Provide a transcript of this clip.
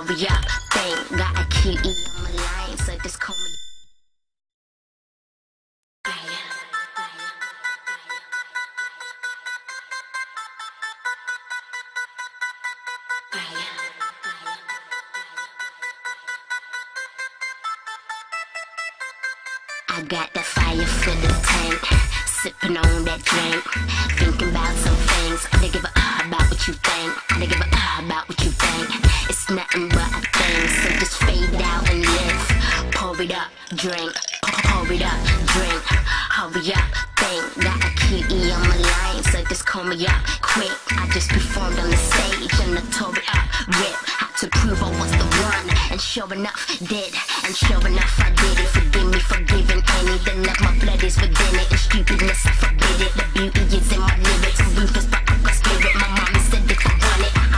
Hurry up, thing, got a key on my line, so just call me. I got that fire for the tank, sipping on that drink, thinking about some things. I don't give a about what you think. I don't give a about what you think. It's nothing but a thing, so just fade out and live. Pour it up, drink. Pour it up, drink. Hurry up, thing. Got a key on my line, so just call me up quick. I just performed on the stage and I tore it up, rip. Had to prove I was the one, and sure enough did. And sure enough I did it. Forgive me for giving any. The love my blood is within it, and stupidness I forbid it. The beauty is in my lyrics. I'm ruthless but I've got spirit. My mommy said if I want it,